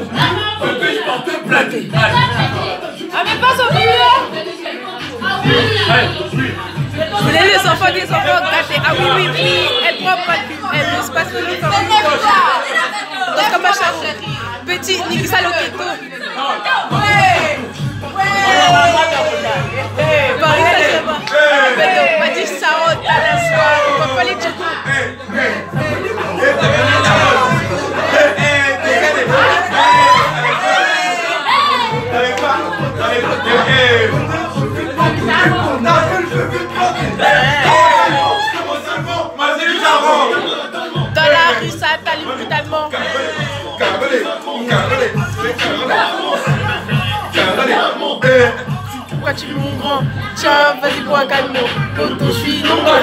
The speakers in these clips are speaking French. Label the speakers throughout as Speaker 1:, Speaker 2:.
Speaker 1: Je porte te plater.
Speaker 2: Ah mais pas au milieu. Vous voulez les enfants gâtés. Ah oui, elle prend pas elle se passe le lit comme une coche. Donc comme machin. Petit, Nikisa Loketo. Paris Saint-Germain. Petit Sao, Talaswa, Papa les Tchoukou. Dans la rue, ça t'allume brutalement. Pourquoi tu me grand? Tiens, vas-y pour un calme. Poto, je suis nombreux.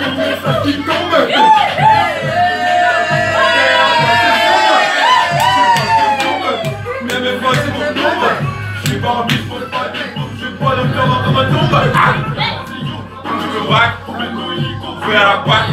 Speaker 1: Je suis pas en bise pour le pas je suis pas dans le cœur dans ma tombe. Tu veux braque, fais à la boîte.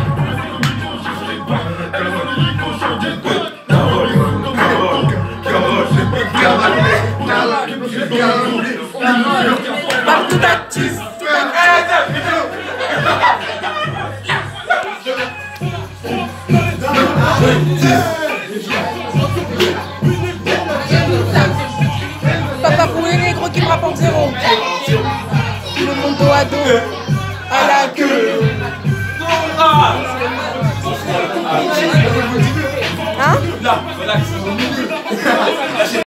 Speaker 2: Papa pour les négros qui me rapportent zéro. Tout le monde dos à dos, à la queue. Hein?
Speaker 1: Là, relax.